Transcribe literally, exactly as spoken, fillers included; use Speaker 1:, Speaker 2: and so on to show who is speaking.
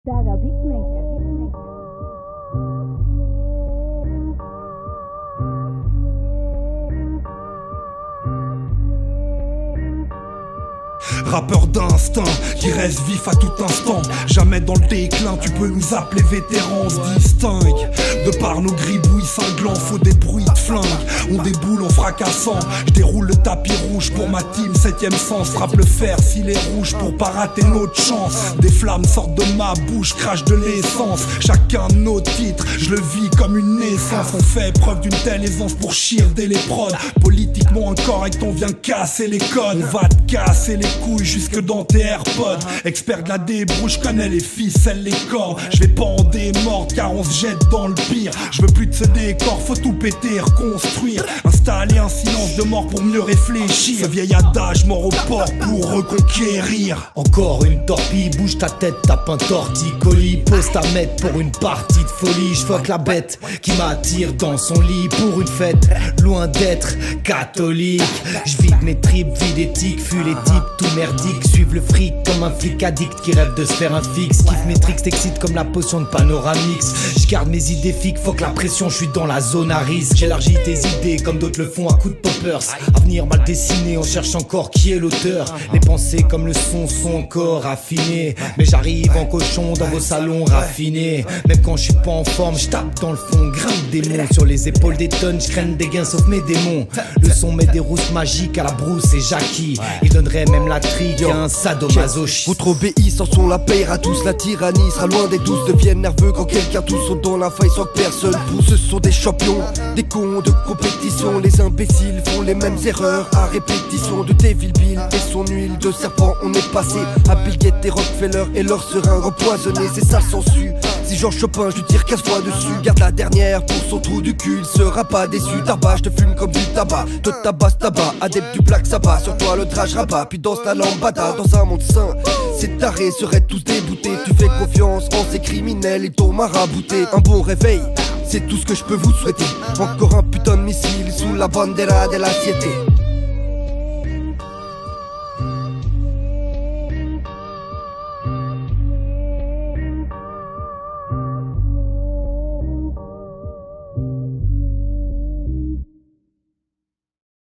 Speaker 1: Saga Beatmaker.
Speaker 2: Rappeur d'instinct, qui reste vif à tout instant. Jamais dans le déclin, tu peux nous appeler vétérans. On se distingue, de par nos gribouilles cinglants. Faut des bruits de flingue, on déboule en fracassant. Je déroule le tapis rouge pour ma team, septième sens. Frappe le fer s'il est rouge pour pas rater notre chance. Des flammes sortent de ma bouche, crache de l'essence. Chacun nos titres, je le vis comme une naissance. On fait preuve d'une telle aisance pour shielder les prods. Politiquement incorrect, on vient casser les codes. On va te casser les couilles jusque dans tes AirPods. Expert de la débrouille, je connais les ficelles, les cordes. Je vais pas en démordre car on se jette dans le pire. Je veux plus de ce décor, faut tout péter, reconstruire. Installer un silence de mort pour mieux réfléchir. Ce vieil adage, mort au port pour reconquérir.
Speaker 3: Encore une torpille, bouge ta tête, tape un torticolis. Pose ta mette pour une partie de folie. J'fuck la bête qui m'attire dans son lit pour une fête, loin d'être catholique. J'vide mes tripes, vide éthique, fuis les types tout merdique, suivre le fric comme un flic addict qui rêve de se faire un fixe. Kiffe mes tricks, t'excite comme la potion de Panoramix. J'garde mes idées fixes, fuck la pression, j'suis dans la zone à risque. J'élargis tes idées comme d'autres le font à coups de poppers. Avenir mal dessiné, on cherche encore qui est l'auteur. Les pensées comme le son sont encore affinées. Mais j'arrive en cochon dans vos salons raffinés. Même quand j'suis pas en forme, j'tape dans le fond, grimpe des monts. Sur les épaules des tonnes, j'craigne des gains sauf mes démons. Le son met des rousses magiques à la brousse et Jackie. Il donnerait même la trique à un sadomasochiste.
Speaker 4: Votre obéissance, on la payera tous. La tyrannie sera loin des douces. Deviennent nerveux quand quelqu'un tous sont dans la faille sans que personne pousse. Ce sont des champions, des cons de compétition. Les imbéciles font les mêmes erreurs à répétition. De Devil Bill et son huile de serpent, on est passé à Bill Gates et Rockefeller et leurs seringues empoisonnées. C'est ça sans su. Si Georges Chopin, je lui tire quinze fois dessus. Garde la dernière pour son trou du cul, il sera pas déçu. Tabac, je te fume comme du tabac. Te tabasse tabac, adepte du black sabbat. Sur toi le drage rabat, puis danse la lambada. Dans un monde sain, ces tarés seraient tous déboutés. Tu fais confiance en ces criminels, ils t'ont marabouté. Un bon réveil, c'est tout ce que je peux vous souhaiter. Encore un putain de missile sous la bandera de la siete.